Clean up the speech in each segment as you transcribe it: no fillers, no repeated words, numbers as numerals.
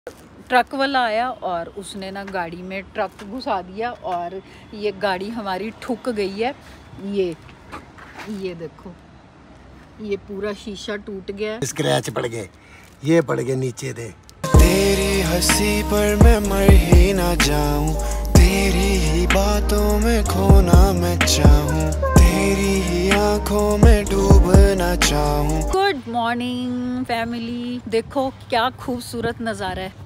Truck वाला आया और उसने ना गाड़ी में ट्रक घुसा दिया और ये गाड़ी हमारी ठुक गई है। ये देखो, ये पूरा शीशा टूट गया, स्क्रैच पड़ गए, ये पड़ गए नीचे थे। तेरी हंसी पर मैं मर ही ना जाऊं, तेरी ही बातों में खोना मैं चाहूं, तेरी ही आंखों में डूबना चाहूं। गुड मॉर्निंग फैमिली, देखो क्या खूबसूरत नज़ारा है।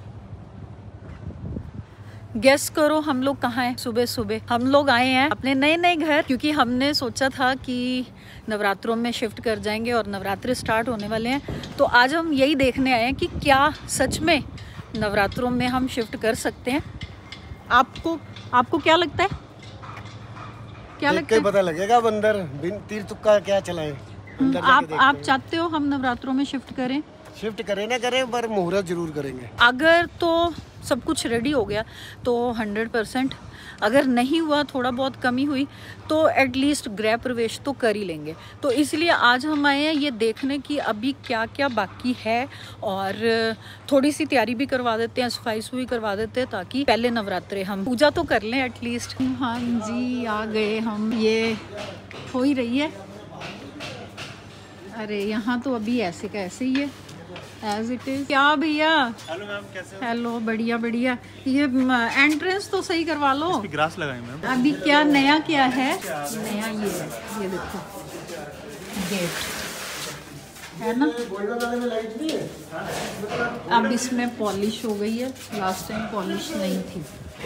गेस करो हम लोग कहाँ हैं? सुबह सुबह हम लोग आए हैं अपने नए नए घर, क्योंकि हमने सोचा था कि नवरात्रों में शिफ्ट कर जाएंगे और नवरात्रि स्टार्ट होने वाले हैं। तो आज हम यही देखने आए हैं कि क्या सच में नवरात्रों में हम शिफ्ट कर सकते हैं। आपको क्या लगता है? क्या लगता है? पता लगेगा बंदर बिन तीर तुक्का क्या चलाए। आप चाहते हो हम नवरात्रों में शिफ्ट करें? शिफ्ट करें ना करें, पर मुहूर्त जरूर करेंगे। अगर तो सब कुछ रेडी हो गया तो 100%, अगर नहीं हुआ, थोड़ा बहुत कमी हुई, तो एटलीस्ट गृह प्रवेश तो कर ही लेंगे। तो इसलिए आज हम आए हैं ये देखने की अभी क्या क्या बाकी है, और थोड़ी सी तैयारी भी करवा देते हैं, सफाई सुफाई करवा देते हैं, ताकि पहले नवरात्रे हम पूजा तो कर लें एटलीस्ट। हाँ जी, आ गए हम। ये हो ही रही है। अरे यहाँ तो अभी ऐसे का ऐसे ही है, एज इट इज। क्या भैया? हेलो मैम, कैसे हो? हेलो, बढ़िया बढ़िया। ये एंट्रेंस तो सही करवा लो। इस पे ग्रास लगाए मैम। अभी क्या नया क्या है? नया ये देखो गेट है ना। अब इसमें पॉलिश हो गई है, लास्ट टाइम पॉलिश नहीं थी।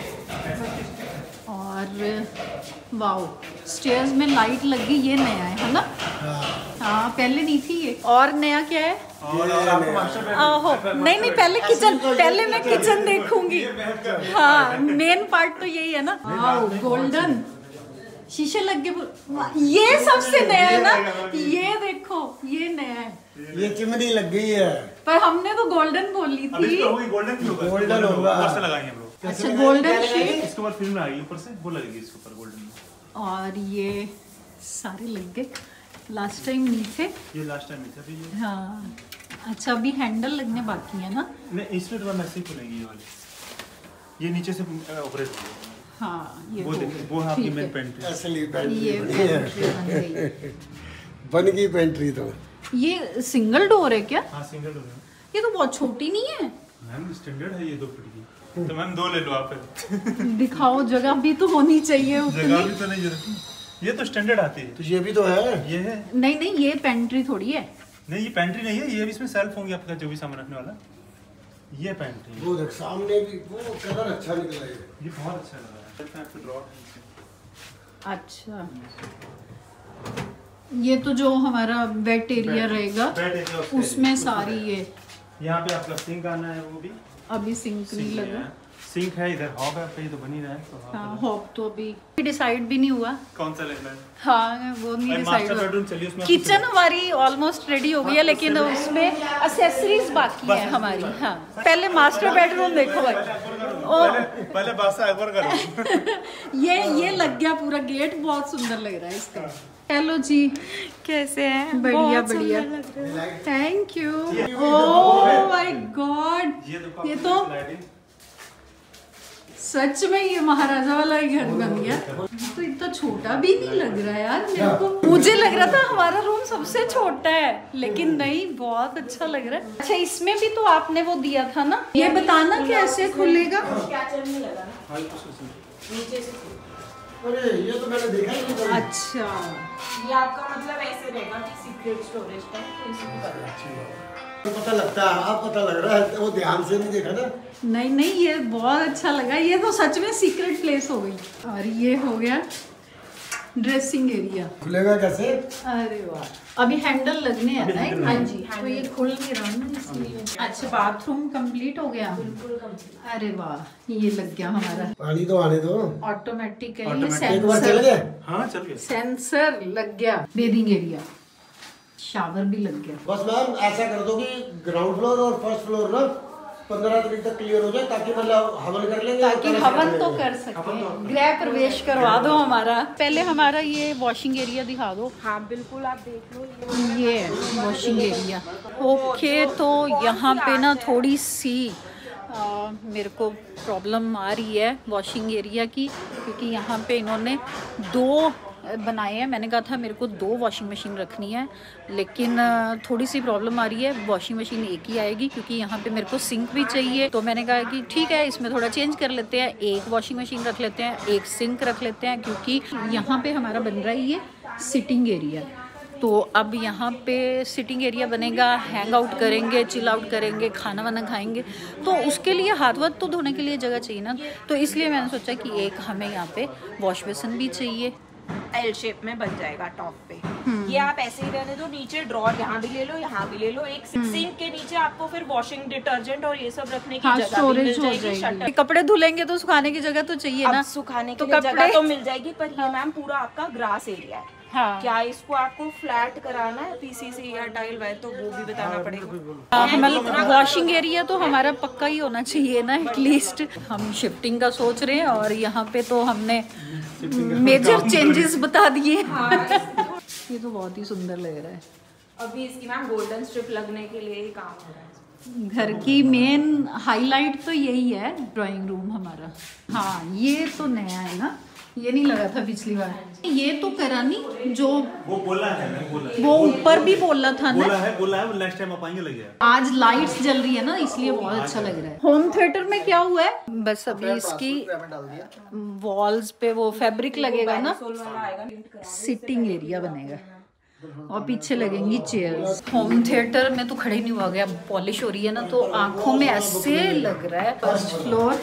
और वाओ, स्टेयर्स में लाइट लग गई, ये नया है ना? हाँ, पहले नहीं थी ये। और नया क्या है? आहो, नहीं पहले मैं किचन देखूंगी। हाँ, मेन पार्ट तो यही है ना। वाओ, गोल्डन शीशे लग गए, ये सबसे नया है ना। ये देखो, ये नया है। ये चिमनी लग गई है, पर हमने तो गोल्डन बोली थी। गोल्डन होगा। ऊपर से लगाएंगे हम लोग। अच्छा, गोल्डन शेड। इसके बाद फिल्म आएगी ऊपर से, वो लगेगी इसके ऊपर गोल्डन। और ये सारे लग गए, लास्ट टाइम नहीं थे। ये लास्ट टाइम था ये। हाँ, अच्छा अभी हैंडल लगने बाकी है ना? नहीं, इसमें तो ऐसे ही खुलेंगी ये वाली। ये नीचे से ऑपरेट होगी। हाँ, ये वो देखिए, वो है आपकी मेन पेंट्री। असली ये पेंट्री बन गई। बन गई पेंट्री। तो ये सिंगल डोर है क्या? हाँ, सिंगल डोर है ये तो बहुत छोटी नहीं है मैम, स्टैंडर्ड है ये 2 फीट की। तो मैम 2 ले लो आप। दिखाओ, जगह भी तो होनी चाहिए जगह उतनी। भी तो नहीं जरूरत, ये तो स्टैंडर्ड आती है। तो ये भी तो है। ये है नहीं, ये पेंट्री थोड़ी है। नहीं, ये पेंट्री नहीं है, ये भी इसमें सेल्फ होंगे आपका जो भी सामान रखने वाला। ये पेंट्री, वो देख सामने भी, वो कलर अच्छा निकला है। ये बहुत अच्छा लग रहा है। ड्रॉ अच्छा, ये तो जो हमारा वेट एरिया रहेगा उसमें सारी ये। यहाँ पे आपका सिंक आना है, वो भी अभी सिंक नहीं लगा। सिंक है इधर, हॉब है पे, तो बनी रहा है। तो हाँ, हॉब तो अभी डिसाइड भी नहीं हुआ। कौन सा लेना है? हाँ, वो नहीं डिसाइड मास्टर हुआ। बेडरूम चलिए, उसमें किचन हमारी ऑलमोस्ट रेडी हो गई है, लेकिन उसमें एक्सेसरीज बाकी है हमारी। हाँ, पहले मास्टर बेडरूम देखो भाई। पहले बासा एक बार करो। ये लग गया पूरा गेट, बहुत सुंदर लग रहा है इसका। हेलो जी, कैसे हैं? बढ़िया बढ़िया, thank you. Oh my god, ये तो सच में ये महाराजा वाला ही घर बन गया। तो इतना छोटा भी नहीं लग रहा है यार मेरे को। मुझे लग रहा था हमारा रूम सबसे छोटा है, लेकिन नहीं, बहुत अच्छा लग रहा है। अच्छा, इसमें भी तो आपने वो दिया था ना, ये बताना कैसे खुलेगा? अरे ये तो मैंने देखा ही नहीं। अच्छा, ये आपका मतलब ऐसे रहेगा कि सीक्रेट स्टोरेज का, तो इसी को करना। तो पता लगता है, आप पता लग रहा है, वो ध्यान से नहीं देखा ना। नहीं, ये बहुत अच्छा लगा। ये तो सच में सीक्रेट प्लेस हो गई। और ये हो गया ड्रेसिंग एरिया। खुलेगा कैसे? अरे वाह, अभी हैंडल लगने हैं ना? हाँ जी, तो ये खुल नहीं रहा ना इसलिए। अच्छा, बाथरूम कंप्लीट हो गया। अरे वाह, ये लग गया हमारा। पानी तो आने दो। ऑटोमेटिक है ये, एक बार चल सेंसर। गए। हाँ, चल गया। सेंसर लग गया। बेदिंग एरिया, शावर भी लग गया। बस मैम ऐसा कर दो कि ग्राउंड फ्लोर और फर्स्ट फ्लोर ना 15 तारीख तक क्लियर हो जाए, ताकि मतलब हवन कर लेंगे। ताकि हवन तो कर सके, गृह प्रवेश करवा दो हमारा। पहले हमारा ये वॉशिंग एरिया दिखा दो। हाँ बिल्कुल, आप देख लो। ये वॉशिंग एरिया। ओके, तो यहाँ पे ना थोड़ी सी मेरे को प्रॉब्लम आ रही है वॉशिंग एरिया की, क्योंकि यहाँ पे इन्होंने 2 बनाए हैं। मैंने कहा था मेरे को 2 वॉशिंग मशीन रखनी है, लेकिन थोड़ी सी प्रॉब्लम आ रही है। वॉशिंग मशीन एक ही आएगी, क्योंकि यहाँ पे मेरे को सिंक भी चाहिए। तो मैंने कहा कि ठीक है, इसमें थोड़ा चेंज कर लेते हैं, एक वॉशिंग मशीन रख लेते हैं, एक सिंक रख लेते हैं, क्योंकि यहाँ पे हमारा बन रहा है ये सिटिंग एरिया। तो अब यहाँ पे सिटिंग एरिया बनेगा, हैंग आउट करेंगे, चिल आउट करेंगे, खाना वाना खाएंगे, तो उसके लिए हाथ वाथ तो धोने के लिए जगह चाहिए ना। तो इसलिए मैंने सोचा कि एक हमें यहाँ पे वॉश बेसिन भी चाहिए। एल शेप में बन जाएगा टॉप पे। ये आप ऐसे ही रहने दो, नीचे ड्रॉर यहाँ भी ले लो, यहाँ भी ले लो। एक सिंक के नीचे आपको फिर वॉशिंग डिटर्जेंट और ये सब रखने की जगह भी मिल जाएगी। शटर, कपड़े धुलेंगे तो सुखाने की जगह तो चाहिए ना। सुखाने के लिए जगह तो मिल जाएगी, पर ये मैम पूरा आपका ग्रास एरिया है। हाँ। क्या इसको आपको फ्लैट कराना है पीसीसी या टाइल वाइल, तो वो भी बताना पड़ेगा। मतलब वॉशिंग एरिया तो हमारा पक्का ही होना चाहिए ना एटलीस्ट। हम शिफ्टिंग का सोच रहे हैं और यहाँ पे तो हमने मेजर चेंजेस बता दिए। ये तो बहुत ही सुंदर लग रहा है। अभी इसकी मैम गोल्डन स्ट्रिप लगने के लिए ही काम हो रहा है। घर की मेन हाईलाइट तो यही है, ड्राइंग रूम हमारा। हाँ, ये तो नया है ना, ये नहीं लगा था पिछली बार। ये तो करा नहीं, जो वो बोला है, मैं बोला वो ऊपर भी बोला था ना। बोला है नेक्स्ट टाइम आप आएंगे लगे। आज लाइट्स जल रही है ना, इसलिए बहुत अच्छा लग रहा है। होम थिएटर में क्या हुआ है, बस अभी इसकी वॉल्स पे वो फैब्रिक लगेगा ना, सिटिंग एरिया बनेगा और पीछे लगेंगी चेयर्स। होम थिएटर में तो खड़े नहीं हुआ गया, पॉलिश हो रही है ना, तो आंखों में ऐसे लग रहा है। First floor,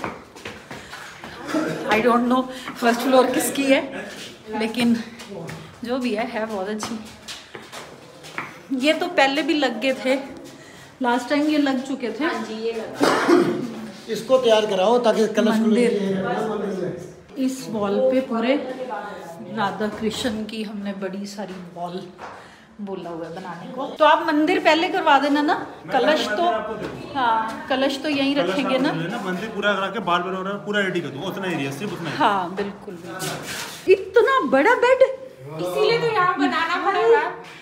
I don't know first floor किसकी है, लेकिन जो भी है बहुत अच्छी। ये तो पहले भी लग गए थे, लास्ट टाइम ये लग चुके थे। इसको तैयार कराओ ताकि कलश मंदिर, इस वॉल पे पूरे राधा कृष्ण की हमने बड़ी सारी वॉल बोला हुआ है बनाने को। तो आप मंदिर पहले करवा देना ना, कलश तो हाँ, कलश तो यहीं रखेंगे ना। मंदिर पूरा करा के बाल वगैरह पूरा रेडी कर दो, उतना एरिया सिर्फ उतना। हाँ बिल्कुल। इतना बड़ा बेड, इसीलिए तो यहाँ बनाना पड़ेगा।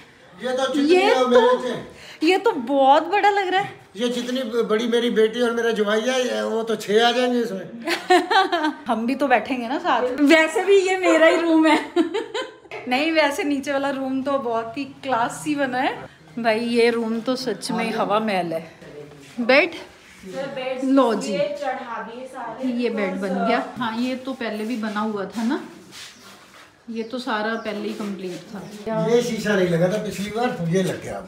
ये तो बहुत बड़ा लग रहा है। ये जितनी बड़ी मेरी बेटी और मेरा जवाई है, वो तो 6 आ जाएंगे इसमें। हम भी तो बैठेंगे ना साथ। वैसे भी ये मेरा ही रूम है। नहीं, वैसे नीचे वाला रूम तो बहुत ही क्लासी बना है भाई। ये रूम तो सच में हवा महल है। बेड लो जी, ये बेड बन गया। हाँ, ये तो पहले भी बना हुआ था ना, ये तो सारा पहले ही कंप्लीट था। ये शीशा नहीं लगा था पिछली बार, तो ये लग गया।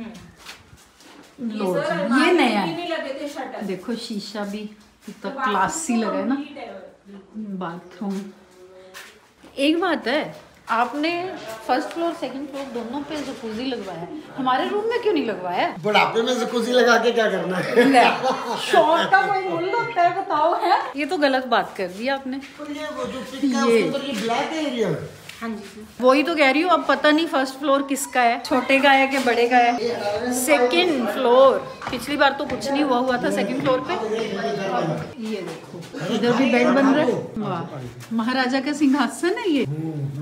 लो जी, ये नया है। देखो शीशा भी कितना क्लासी लगा है ना। बाथरूम, एक बात है, आपने फर्स्ट फ्लोर सेकंड फ्लोर दोनों पे जकूजी लगवाया है, हमारे रूम में क्यों नहीं लगवाया? बुढ़ापे में जकूजी लगा के क्या करना है? शौक का कोई मूल्य होता है, बताओ। है ये तो गलत बात कर दी आपने। ये ब्लैक एरिया, हाँ जी, वही तो कह रही हूँ। अब पता नहीं फर्स्ट फ्लोर किसका है, छोटे का है कि बड़े का है। सेकंड फ्लोर, पिछली बार तो कुछ नहीं हुआ था सेकंड फ्लोर पे। ये देखो, इधर भी बेड बन रहा है। वाह, महाराजा का सिंहासन है ये।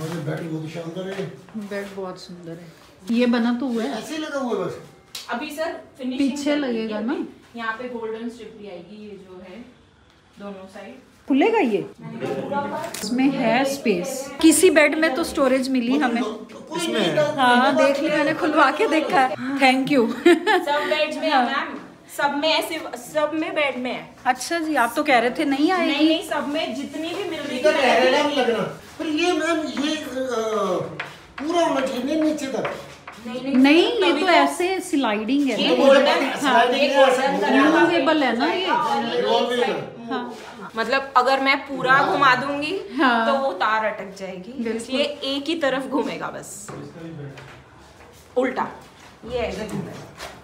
बेड बहुत सुंदर है। ये बना तो हुआ है, ऐसे लगा हुआ बस। अभी सर फिनिशिंग पीछे लगेगा ना। यहाँ पे गोल्डन स्ट्रिप भी आएगी, ये जो है दोनों साइड खुलेगा ये। इसमें है स्पेस। किसी बेड में तो स्टोरेज मिली हमें। हाँ, देख लिया मैंने, खुलवा के देखा है। Thank you. सब बेड्स में है मैम, सब में ऐसे, सब में बेड में है। अच्छा जी, आप तो कह रहे थे नहीं आएगी। नहीं नहीं, सब में जितनी भी मिल रही है भी लगना। पर ये मैम ये पूरा होना चाहिए नीचे तक। नहीं, ये तो ऐसे स्लाइडिंग है ना, रिमूवेबल है ना ये। हाँ, मतलब अगर मैं पूरा घुमा दूंगी हाँ, तो वो तार अटक जाएगी, इसलिए एक ही तरफ घूमेगा बस, उल्टा। ये ऐसे घूमेगा,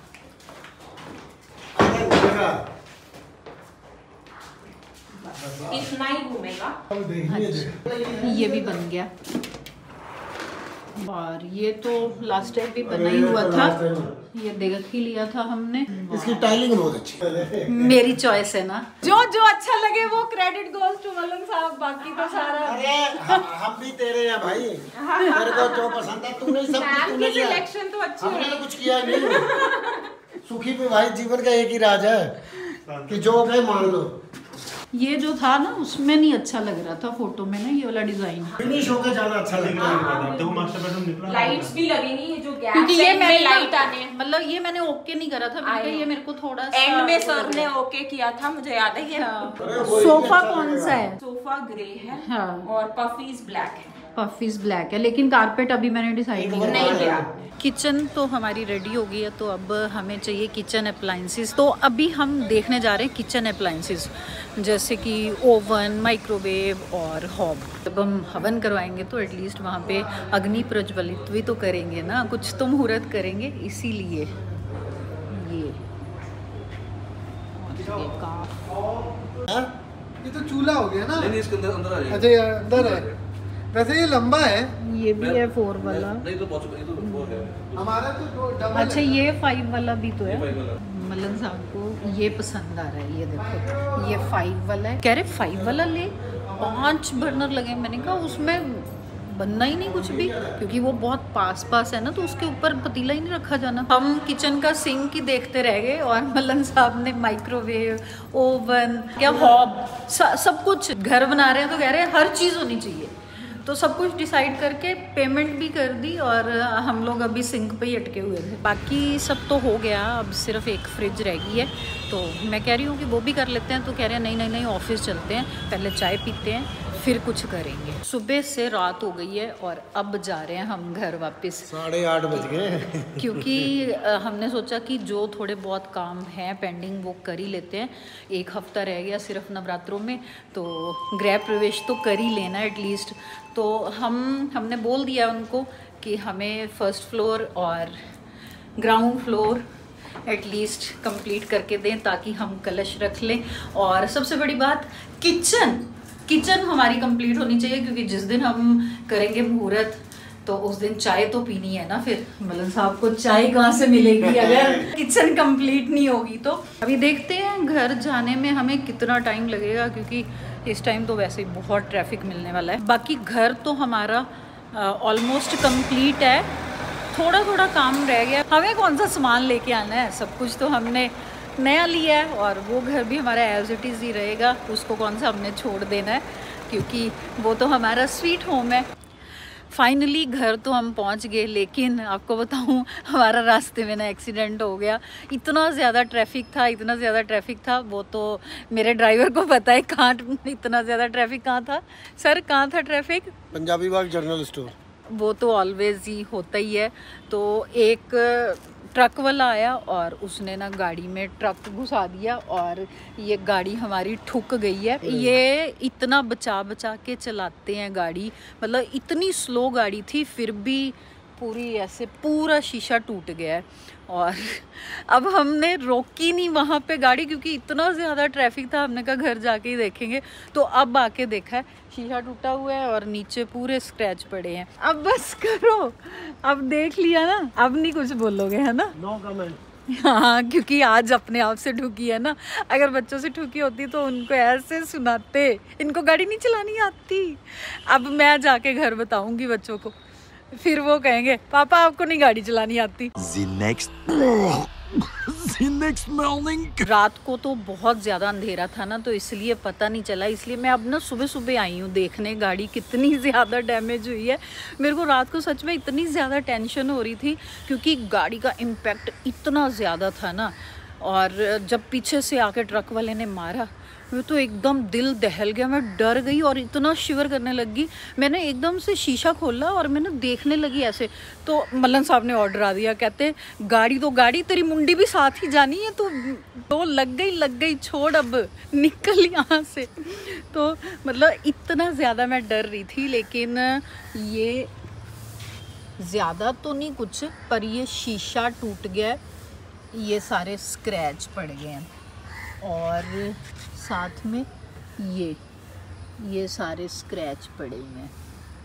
इतना ही घूमेगा। अच्छा, ये भी बन गया। और ये तो लास्ट टाइम भी बना ही हुआ था, ये देख ही लिया था हमने। इसकी टाइलिंग बहुत अच्छी। मेरी चॉइस है ना, जो जो अच्छा लगे वो क्रेडिट गोज टू मलंग साहब, बाकी तो सारा। अरे हम भी तेरे हैं भाई, तेरे को जो पसंद है तूने सब कुछ तूने किया। सिलेक्शन तो अच्छी है, हमने तो कुछ किया नहीं। सुखी में भाई जीवन का एक ही राज है। कि जो हो गए मान लो। ये जो था ना उसमें नहीं अच्छा लग रहा था फोटो में ना, ये वाला डिजाइन। फिनिश होकर ज्यादा अच्छा लग रहा है। तो मास्टर बेडरूम निकला, लाइट्स भी लगेंगी, ये जो गैप क्योंकि ये मैंने लाइट आने, मतलब ये मैंने ओके नहीं करा था, मैंने कहा ये मेरे को थोड़ा सा एंड में सर ने ओके किया था, मुझे याद है। ये सोफा कौन सा है? सोफा ग्रे है हाँ। और पफीज ब्लैक है। पफीज ब्लैक है, लेकिन कारपेट अभी मैंने डिसाइड नहीं किया। किचन तो हमारी रेडी हो गई है, तो अब हमें चाहिए किचन अप्लायंसेस। तो अभी हम देखने जा रहे हैं किचन अप्लायंसेस, जैसे कि ओवन, माइक्रोवेव और हॉब। जब हम हवन करवाएंगे तो एटलीस्ट वहाँ पे अग्नि प्रज्वलित भी तो करेंगे ना, कुछ तो मुहूर्त करेंगे, इसीलिए ये तो चूल्हा हो गया ना। नहीं, इसके अंदर आ जाएगा। अच्छा ये अंदर है, वैसे ये लंबा है। ये भी है 4 वाला। नहीं तो पॉसिबल, ये तो 4 है हमारा तो डबल। अच्छा ये 5 वाला भी तो है। 5 वाला। मलन साहब को ये पसंद आ रहा है, ये देखो ये 5 वाला है। कह रहे 5 वाला ले, 5 बर्नर लगे। मैंने कहा उसमें बनना ही नहीं कुछ भी, क्योंकि वो बहुत पास है ना, तो उसके ऊपर पतीला ही नहीं रखा जाना। हम किचन का सिंक ही देखते रह गए और मलन साहब ने माइक्रोवेव, ओवन, क्या हॉब, सब कुछ घर बना रहे हैं तो कह रहे हैं हर चीज़ होनी चाहिए। तो सब कुछ डिसाइड करके पेमेंट भी कर दी और हम लोग अभी सिंक पे ही अटके हुए थे। बाकी सब तो हो गया, अब सिर्फ एक फ्रिज रह गई है, तो मैं कह रही हूँ कि वो भी कर लेते हैं। तो कह रहे हैं नहीं ऑफिस चलते हैं, पहले चाय पीते हैं फिर कुछ करेंगे। सुबह से रात हो गई है और अब जा रहे हैं हम घर वापस। 8:30 बज गए क्योंकि हमने सोचा कि जो थोड़े बहुत काम हैं पेंडिंग वो कर ही लेते हैं। 1 हफ्ता रह गया सिर्फ नवरात्रों में, तो गृह प्रवेश तो कर ही लेना एटलीस्ट। तो हमने बोल दिया उनको कि हमें फर्स्ट फ्लोर और ग्राउंड फ्लोर एटलीस्ट कंप्लीट करके दें, ताकि हम कलश रख लें। और सबसे बड़ी बात किचन हमारी कंप्लीट होनी चाहिए, क्योंकि जिस दिन हम करेंगे मुहूर्त तो उस दिन चाय तो पीनी है ना। फिर मलन साहब को चाय कहाँ से मिलेगी अगर किचन कंप्लीट नहीं होगी। तो अभी देखते हैं घर जाने में हमें कितना टाइम लगेगा, क्योंकि इस टाइम तो वैसे ही बहुत ट्रैफिक मिलने वाला है। बाकी घर तो हमारा ऑलमोस्ट कंप्लीट है, थोड़ा काम रह गया। हमें कौन सा सामान लेके आना है, सब कुछ तो हमने नया लिया है और वो घर भी हमारा एज इट इज़ ही रहेगा। उसको कौन सा हमने छोड़ देना है, क्योंकि वो तो हमारा स्वीट होम है। फाइनली घर तो हम पहुंच गए, लेकिन आपको बताऊं हमारा रास्ते में ना एक्सीडेंट हो गया। इतना ज़्यादा ट्रैफिक था, वो तो मेरे ड्राइवर को पता है कहाँ इतना ज़्यादा ट्रैफिक कहाँ था। सर कहाँ था traffic? Punjabi Bagh general store. वो तो ऑलवेज ही होता ही है। तो एक ट्रक वाला आया और उसने ना गाड़ी में ट्रक घुसा दिया और ये गाड़ी हमारी ठुक गई है। ये इतना बचा के चलाते हैं गाड़ी, मतलब इतनी स्लो गाड़ी थी फिर भी पूरा शीशा टूट गया है। और अब हमने रोकी नहीं वहाँ पे गाड़ी, क्योंकि इतना ज़्यादा ट्रैफिक था। हमने कहा घर जाके ही देखेंगे, तो अब आके देखा है शीशा टूटा हुआ है और नीचे पूरे स्क्रैच पड़े हैं। अब बस करो, अब देख लिया ना, अब नहीं कुछ बोलोगे है ना? No comment. हाँ, क्योंकि आज अपने आप से ठुकी है ना। अगर बच्चों से ठुकी होती तो उनको ऐसे सुनाते, इनको गाड़ी नहीं चलानी आती। अब मैं जाके घर बताऊंगी बच्चों को, फिर वो कहेंगे पापा आपको नहीं गाड़ी चलानी आती। नेक्स्ट मॉर्निंग रात को तो बहुत ज़्यादा अंधेरा था ना, तो इसलिए पता नहीं चला। इसलिए मैं अब ना सुबह आई हूँ देखने गाड़ी कितनी ज़्यादा डैमेज हुई है। मेरे को रात को सच में इतनी ज़्यादा टेंशन हो रही थी, क्योंकि गाड़ी का इम्पैक्ट इतना ज़्यादा था ना। और जब पीछे से आके ट्रक वाले ने मारा, मैं तो एकदम दिल दहल गया, मैं डर गई और इतना शिवर करने लगी। मैंने एकदम से शीशा खोला और मैंने देखने लगी ऐसे, तो मल्लन साहब ने ऑर्डर आ दिया, कहते गाड़ी तेरी मुंडी भी साथ ही जानी है, तो लग गई, छोड़ अब निकल यहाँ से। तो मतलब इतना ज़्यादा मैं डर रही थी, लेकिन ये ज़्यादा तो नहीं कुछ, पर ये शीशा टूट गया, ये सारे स्क्रैच पड़ गए हैं और साथ में ये सारे स्क्रैच पड़े हुए हैं।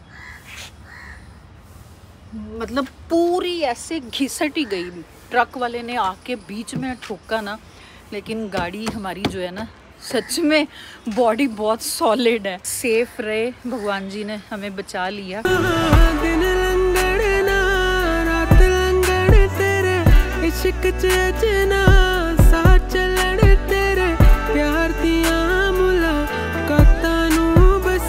मतलब पूरी ऐसे घिसट ही गई। ट्रक वाले ने आके बीच में ठोका ना, लेकिन गाड़ी हमारी जो है ना, सच में बॉडी बहुत सॉलिड है। सेफ रहे, भगवान जी ने हमें बचा लिया। दिन लंगड़ ना रात लंगड़ तेरे इश्क च